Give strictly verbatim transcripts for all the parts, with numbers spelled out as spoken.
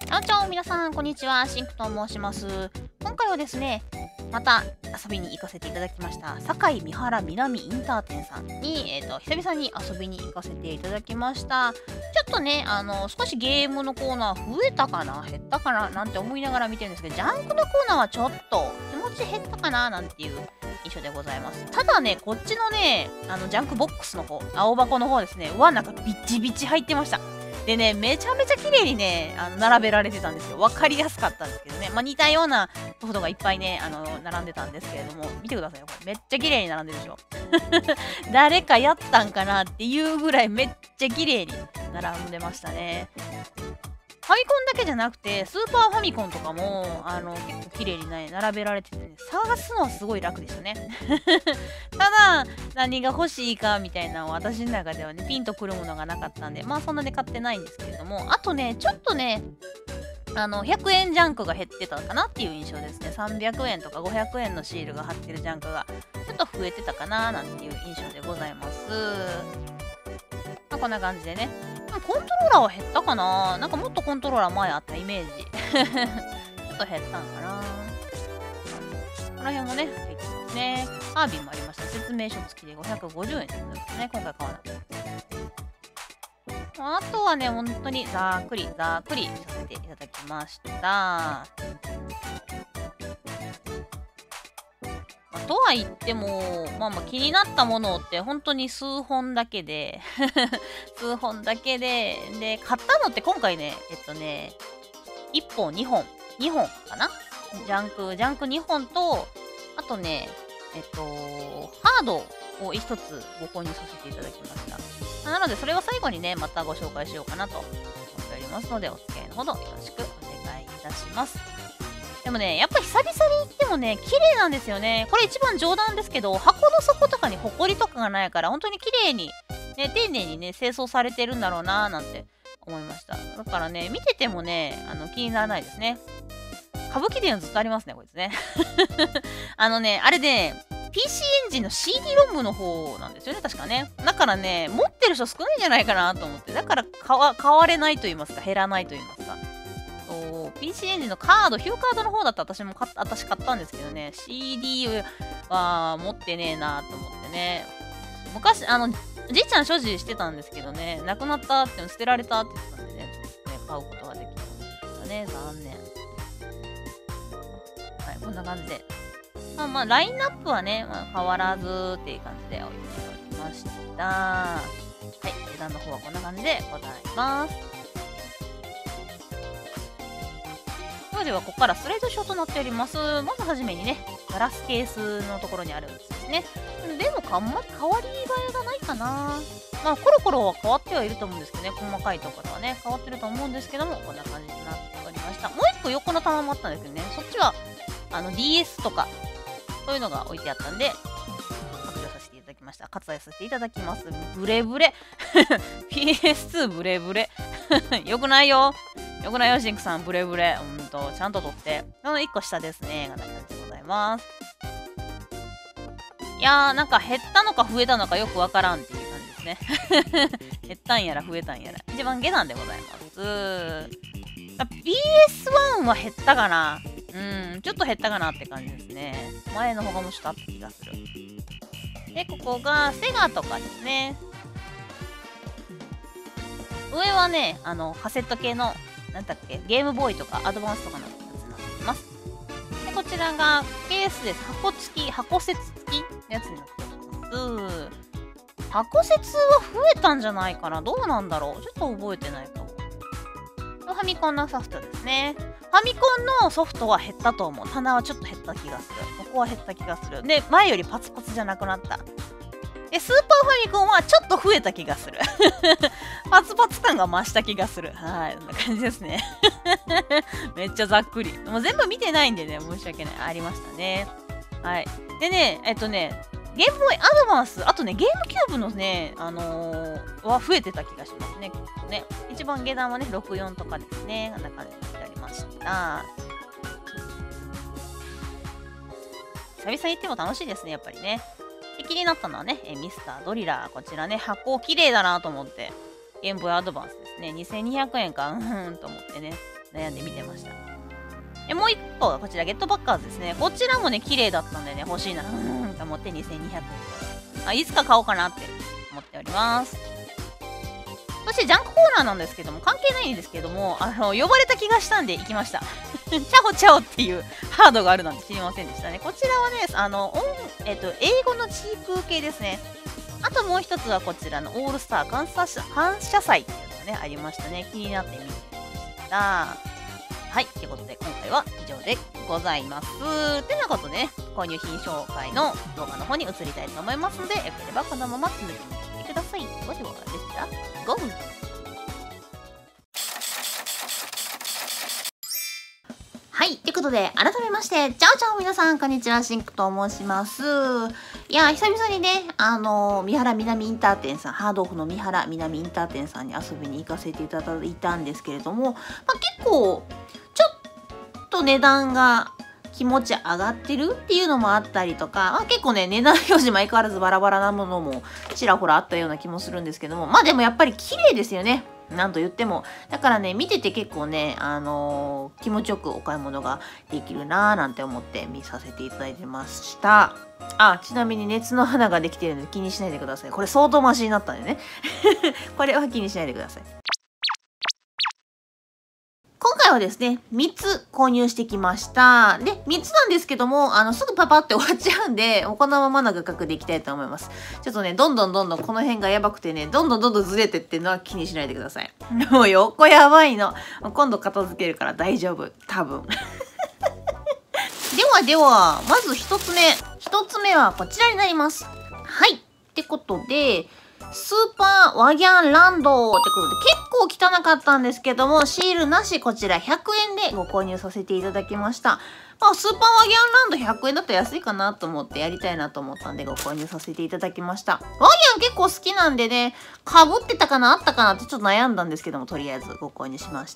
あんちゃん、皆さん、こんにちは。シンクと申します。今回はですね、また遊びに行かせていただきました、堺三原南インター店さんに、えーと、久々に遊びに行かせていただきました。ちょっとね、あの、少しゲームのコーナー増えたかな減ったかななんて思いながら見てるんですけど、ジャンクのコーナーはちょっと気持ち減ったかななんていう印象でございます。ただね、こっちのね、あの、ジャンクボックスの方、青箱の方ですね、はなんかビッチビチ入ってました。でね、めちゃめちゃ綺麗にね、あの並べられてたんですよ。わかりやすかったんですけどね。まあ、似たようなソフトがいっぱいね、あの、並んでたんですけれども、見てくださいよ。これめっちゃ綺麗に並んでるでしょ。誰かやったんかなっていうぐらいめっちゃ綺麗に並んでましたね。ファミコンだけじゃなくて、スーパーファミコンとかも、あの、結構綺麗にね、並べられててね、探すのはすごい楽でしたね。ただ、何が欲しいかみたいなのは私の中ではね、ピンとくるものがなかったんで、まあそんなで買ってないんですけれども、あとね、ちょっとね、あの、ひゃくえんジャンクが減ってたかなっていう印象ですね。さんびゃくえんとかごひゃくえんのシールが貼ってるジャンクが、ちょっと増えてたかななんていう印象でございます。まあ、こんな感じでね。コントローラーは減ったかななんかもっとコントローラー前あったイメージ。ちょっと減ったんかなこの辺もね、入ってますね。カービィもありました。説明書付きでごひゃくごじゅうえんですね。今回買わなくて。あとはね、本当にざっくりざっくりさせていただきました。まあ、とは言っても、まあまあ気になったものって本当に数本だけで、数本だけで、で、買ったのって今回ね、えっとね、いっぽん、にほん、にほんかなジャンク、ジャンクにほんと、あとね、えっと、ハードをひとつご購入させていただきました。なので、それは最後にね、またご紹介しようかなと思っておりますので、お付き合いのほどよろしくお願いいたします。でもね、やっぱ久々に行ってもね、綺麗なんですよね。これ一番冗談ですけど、箱の底とかにホコリとかがないから、本当に綺麗に、ね、丁寧にね、清掃されてるんだろうなーなんて思いました。だからね、見ててもね、あの気にならないですね。歌舞伎伝ずっとありますね、こいつね。あのね、あれね、ピーシー エンジンの シーディー ロムの方なんですよね、確かね。だからね、持ってる人少ないんじゃないかなと思って。だから買わ買われないと言いますか、減らないと言いますか。そう、ピーシー エンジンのカード、ヒューカードの方だったら私も買った、私買ったんですけどね、シーディー は持ってねえなと思ってね。昔、あの、じいちゃん所持してたんですけどね、なくなったって、捨てられたって言ってたんでね、ね買うことができなかったね、残念。はい、こんな感じで。まあまあ、ラインナップはね、まあ、変わらずっていう感じで置いておきました。はい、値段の方はこんな感じでございます。それでは、ここからスライドショーとなっております。まずはじめにね、ガラスケースのところにあるんですね。でも、あんまり変わり映えがないかな。まあ、コロコロは変わってはいると思うんですけどね、細かいところはね、変わってると思うんですけども、こんな感じになっておりました。もう一個横の棚もあったんですけどね、そっちは、あの、ディーエス とか、そういうのが置いてあったんで、活用させていただきました。割愛させていただきます。ブレブレ。ピーエスツー ブレブレ。よくないよ。よくないよ、シンクさん。ブレブレ。ほんと、ちゃんと取って。そのいっこ下ですね。こんな感じでございます。いやー、なんか減ったのか増えたのかよくわからんっていう感じですね。減ったんやら増えたんやら。一番下段でございます。ピーエスワン は減ったかな。うん、ちょっと減ったかなって感じですね。前の方がもうちょっとあった気がする。で、ここがセガとかですね。上はね、あの、カセット系の、なんだっけ、ゲームボーイとかアドバンスとかのやつになっています。で、こちらがケースです。箱付き、箱節付きのやつになっております。箱節は増えたんじゃないかな。どうなんだろう。ちょっと覚えてないかも。ファミコンのソフトですね。ファミコンのソフトは減ったと思う。棚はちょっと減った気がする。ここは減った気がする。で、前よりパツパツじゃなくなった。で、スーパーファミコンはちょっと増えた気がする。パツパツ感が増した気がする。はい、こんな感じですね。めっちゃざっくり。もう全部見てないんでね、申し訳ない。ありましたね。はい。でね、えっとね、ゲームボーイアドバンス、あとね、ゲームキューブのね、あのー、は増えてた気がしますね。ね一番下段はね、ろくじゅうよんとかですね。こんな感じになりました。久々に行っても楽しいですね、やっぱりね。で気になったのはね、えミスタードリラー。こちらね、箱綺麗だなと思って。ゲームボーイアドバンスですね。にせんにひゃくえんか、うん、と思ってね。 悩んで見てました。えもう一個がこちら、ゲットバッカーズですね。こちらもね、綺麗だったんでね、欲しいな。うーんと思ってにせんにひゃくえん。あ、いつか買おうかなって思っております。そしてジャンクコーナーなんですけども、関係ないんですけども、あの、呼ばれた気がしたんで行きました。チャオチャオっていうハードがあるなんて知りませんでしたね。こちらはね、あの、音えっと、英語のチープ系ですね。あともう一つはこちらのオールスター感謝感謝祭っていうのがね、ありましたね。気になって見てました。はい、ということで今回は以上でございます。てなことでね、購入品紹介の動画の方に移りたいと思いますので、よければこのまま続きに聞いてください。ではではでした。ゴー！はい。ということで、改めまして、チャオチャオ皆さん、こんにちは、シンクと申します。いや、久々にね、あの、三原南インター店さん、ハードオフの三原南インター店さんに遊びに行かせていただいたんですけれども、まあ、結構、ちょっと値段が気持ち上がってるっていうのもあったりとか、まあ、結構ね、値段表示も相変わらずバラバラなものもちらほらあったような気もするんですけども、まあでもやっぱり綺麗ですよね。なんと言っても。だからね、見てて結構ね、あのー、気持ちよくお買い物ができるなーなんて思って見させていただいてました。あ、ちなみに熱の花ができてるので気にしないでください。これ相当マシになったんでね。これは気にしないでください。今回はですね、みっつ購入してきました。で、みっつなんですけども、あの、すぐパパって終わっちゃうんで、このままの画角でいきたいと思います。ちょっとね、どんどんどんどんこの辺がやばくてね、どんどんどんどんずれてってるのは気にしないでください。もう横やばいの。今度片付けるから大丈夫。多分。ではでは、まず一つ目。一つ目はこちらになります。はい。ってことで、スーパーワギャンランドってことで結構汚かったんですけども、シールなしこちらひゃくえんでご購入させていただきました。まあ、スーパーワギャンランドひゃくえんだったら安いかなと思ってやりたいなと思ったんでご購入させていただきました。ワギャン結構好きなんでね、被ってたかなあったかなってちょっと悩んだんですけども、とりあえずご購入しました。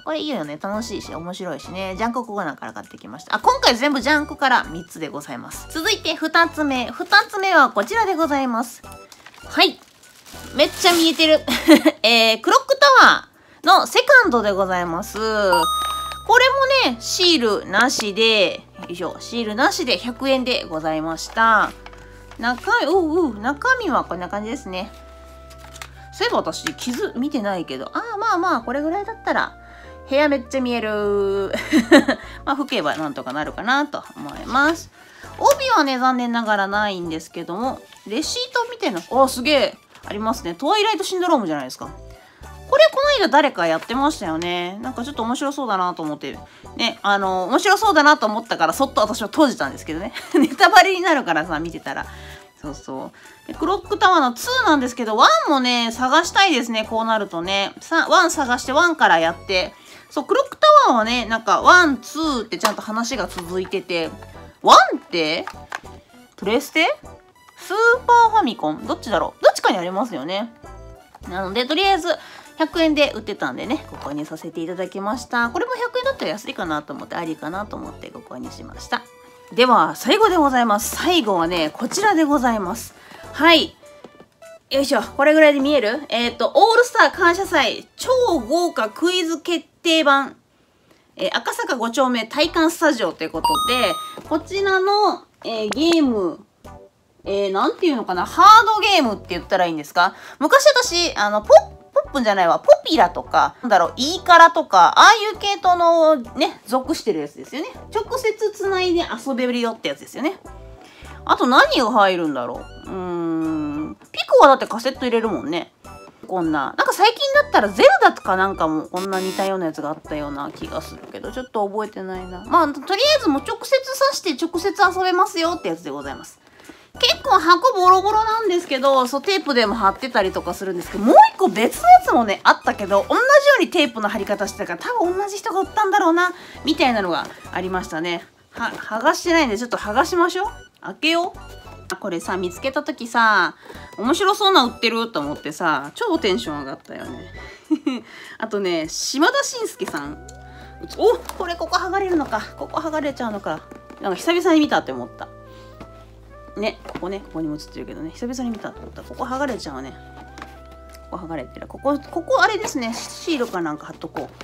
これいいよね。楽しいし、面白いしね。ジャンクコーナーから買ってきました。あ、今回全部ジャンクからみっつでございます。続いてふたつめ。ふたつめはこちらでございます。はい。めっちゃ見えてる。えー、クロックタワーのセカンドでございます。これもね、シールなしで、よいしょ、シールなしでひゃくえんでございました。中身、おうおう、中身はこんな感じですね。そういえば私、傷見てないけど、ああ、まあまあ、これぐらいだったら、部屋めっちゃ見える。まあ、拭けばなんとかなるかなと思います。帯はね、残念ながらないんですけども、レシートみたいな、あ、すげえ。ありますね。トワイライトシンドロームじゃないですか。これ、この間誰かやってましたよね。なんかちょっと面白そうだなと思って、ね、あの、面白そうだなと思ったから、そっと私は閉じたんですけどね。ネタバレになるからさ、見てたら。そうそう。クロックタワーのツーなんですけど、ワンもね、探したいですね。こうなるとね。ワン探してワンからやって。そう、クロックタワーはね、なんかワン、ツーってちゃんと話が続いてて、ワンってプレステスーパーファミコンどっちだろうどっちかにありますよね。なので、とりあえずひゃくえんで売ってたんでね、ご購入させていただきました。これもひゃくえんだったら安いかなと思って、ありかなと思ってご購入しました。では、最後でございます。最後はね、こちらでございます。はい。よいしょ。これぐらいで見えるえっと、オールスター感謝祭超豪華クイズ決定版。えー、赤坂ご丁目体感スタジオということで、こちらの、えー、ゲーム、えー、なんていうのかなハードゲームって言ったらいいんですか昔私、あの、ポッ、ポップンじゃないわ、ポピラとか、なんだろう、イーカラとか、ああいう系統のね、属してるやつですよね。直接つないで遊べるよってやつですよね。あと何が入るんだろううーん。ピコはだってカセット入れるもんね。こんな。なんか最近だったらゼルダとかなんかもこんな似たようなやつがあったような気がするけど、ちょっと覚えてないな。まあ、とりあえずもう直接挿して直接遊べますよってやつでございます。結構箱ボロボロなんですけど、そうテープでも貼ってたりとかするんですけど、もう一個別のやつもね、あったけど、同じようにテープの貼り方してたから、多分同じ人が売ったんだろうな、みたいなのがありましたね。は、剥がしてないんで、ちょっと剥がしましょう。開けよう。これさ、見つけたときさ、面白そうな売ってると思ってさ、超テンション上がったよね。あとね、島田紳介さん。お、これここ剥がれるのか。ここ剥がれちゃうのか。なんか久々に見たって思った。ね、ここね、ここにも映ってるけどね、久々に見たって思った。ここ剥がれちゃうね。ここ剥がれてる。ここ、ここあれですね、シールかなんか貼っとこう。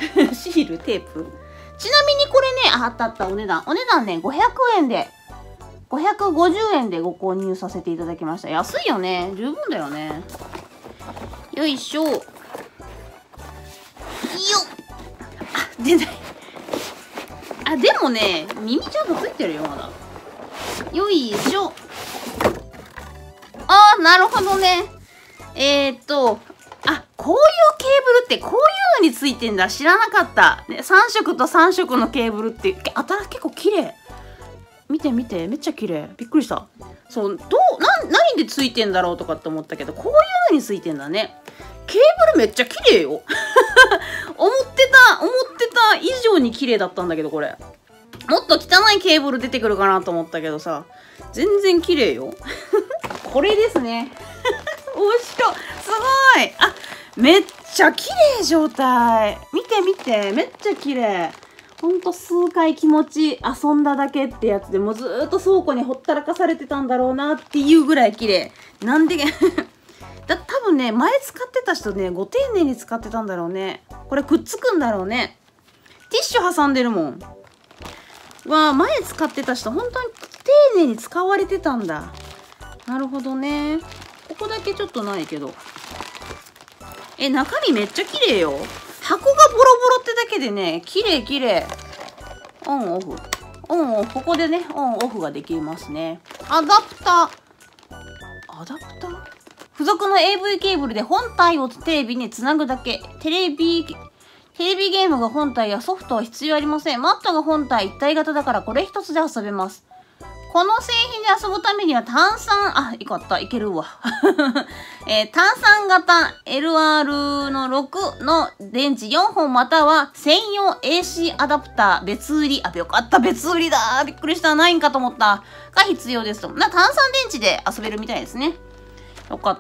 シール、テープ。ちなみにこれね、あったあった、お値段。お値段ね、ごひゃくえんで、ごひゃくごじゅうえんでご購入させていただきました。安いよね。十分だよね。よいしょ。よっ。あ、出ない。あ、でもね、耳ちゃんとついてるよ、まだ。よいしょ。あー、なるほどね。えーっと、あ、こういうケーブルってこういうのについてんだ。知らなかった。ね、さん色とさん色のケーブルって、あたら結構綺麗。見て見て、めっちゃ綺麗。びっくりした。そう、どう、な、何でついてんだろうとかって思ったけど、こういうのについてんだね。ケーブルめっちゃ綺麗よ。思ってた、思ってた以上に綺麗だったんだけど、これ。もっと汚いケーブル出てくるかなと思ったけどさ、全然綺麗よ。これですね。おいしそう。すごい。あ、めっちゃ綺麗状態。見て見て。めっちゃ綺麗。ほんと数回気持ち遊んだだけってやつでもうずーっと倉庫にほったらかされてたんだろうなっていうぐらい綺麗。なんでだ多分ね、前使ってた人ね、ご丁寧に使ってたんだろうね。これくっつくんだろうね。ティッシュ挟んでるもん。わあ、前使ってた人、本当に丁寧に使われてたんだ。なるほどね。ここだけちょっとないけど。え、中身めっちゃ綺麗よ。箱がボロボロってだけでね、綺麗綺麗。オンオフ。オンオフ。ここでね、オンオフができますね。アダプター。アダプター付属の エーブイ ケーブルで本体をテレビにつなぐだけ。テレビ、テレビゲームが本体やソフトは必要ありません。マットが本体一体型だからこれ一つで遊べます。この製品で遊ぶためには炭酸、あ、よかった、いけるわ。えー、炭酸型 エルアール のろくの電池よんほんまたは専用 エーシー アダプター別売り。あ、よかった、別売りだ。びっくりした。ないんかと思った。が必要ですと。な、炭酸電池で遊べるみたいですね。よかった。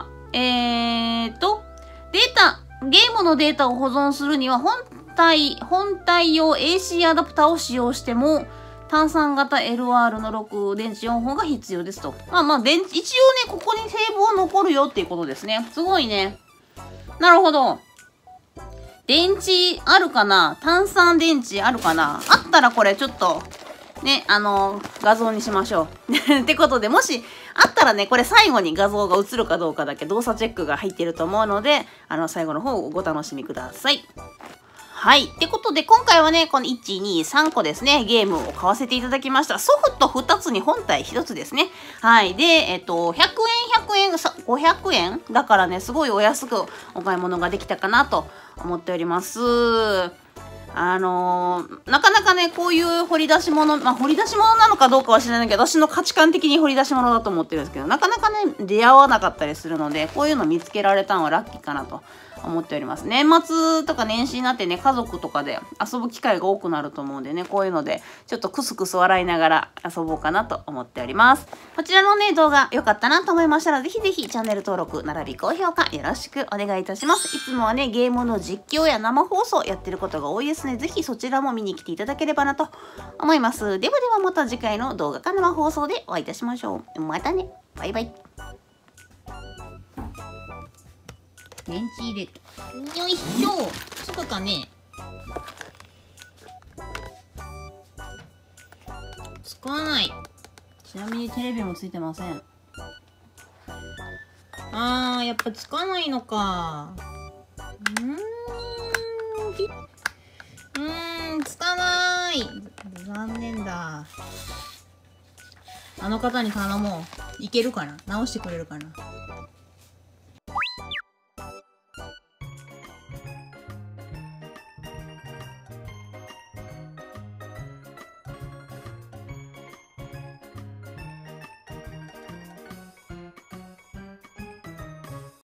えーと、データ、ゲームのデータを保存するには本体、本体用 エーシー アダプターを使用しても、炭酸型 エルアール のろく電池よんほんが必要ですと。まあまあ、電池、一応ね、ここにセーブは残るよっていうことですね。すごいね。なるほど。電池あるかな？炭酸電池あるかな？あったらこれちょっと、ね、あのー、画像にしましょう。ってことで、もしあったらね、これ最後に画像が映るかどうかだけ動作チェックが入ってると思うので、あの、最後の方をご楽しみください。はい。ってことで、今回はね、このいち、に、さんこですね、ゲームを買わせていただきました。ソフトふたつに本体ひとつですね。はい。で、えっと、ひゃくえん、ひゃくえん、ごひゃくえんだからね、すごいお安くお買い物ができたかなと思っております。あのー、なかなかね、こういう掘り出し物、まあ、掘り出し物なのかどうかは知らないけど、私の価値観的に掘り出し物だと思ってるんですけど、なかなかね、出会わなかったりするので、こういうの見つけられたのはラッキーかなと思っております。年末とか年始になってね、家族とかで遊ぶ機会が多くなると思うんでね、こういうので、ちょっとクスクス笑いながら遊ぼうかなと思っております。こちらのね、動画良かったなと思いましたら、ぜひぜひチャンネル登録、並び高評価よろしくお願いいたします。いつもはね、ゲームの実況や生放送やってることが多いですね。ぜひそちらも見に来ていただければなと思います。ではではまた次回の動画か生放送でお会いいたしましょう。またね。バイバイ。電池入れた。よいしょ。つくかね。つかない。ちなみにテレビもついてません。あー、やっぱつかないのか。うーん。うーん、つかない。残念だ。あの方に頼もう。いけるかな？直してくれるかな？